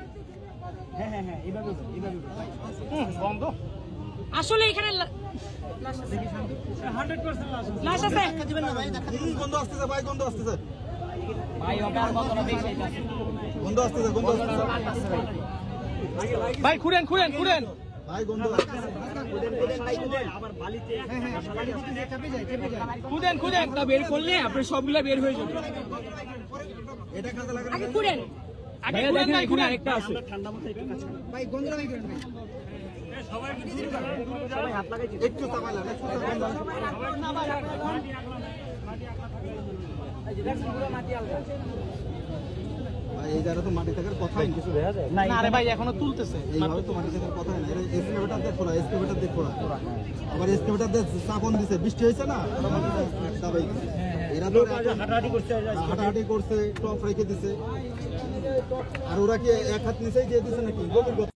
হ্যাঁ হ্যাঁ হ্যাঁ এইভাবে বন্ধ আসলে এখানে লাশ আছে গন্ধ আসতেছে ভাই, গন্ধ আসতেছে ভাই ওটা আর কত না বেশি আছে গন্ধ আসতেছে, গন্ধ আসতেছে ভাই খুঁড়েন খুঁড়েন খুঁড়েন ভাই, গন্ধ আবার বালিতে খুঁড়েন খুঁড়েন তা বের করলে আপনি সবগুলা বের হয়ে যাবে। এটা কাজে লাগে আগে খুঁড়েন আগে দেখেন এখানে আরেকটা আছে ভাই, গন্ধ লাগে ভাই সবাই হাত লাগাই একটু চাপাইলা একটু ভাই, এই জায়গা তো মাটি থাকার কথাই কিছু দেখা যায় না আরে ভাই এখনো তুলতেছে এইভাবে তো মাটি থাকার কথাই না। এরা এসকেভেটর দেখো না, এসকেভেটর দেখো না, আবার এসকেভেটর দিয়ে চাপন দিছে, বৃষ্টি হয়েছে না, ওরা মাটিটা দাবাই দিছে। এরা তো হাঁটাহাঁটি করছে, টপ রেখে দিছে, আর ওরা কি এক হাত নিচেই দিয়ে দিছে নাকি গভীর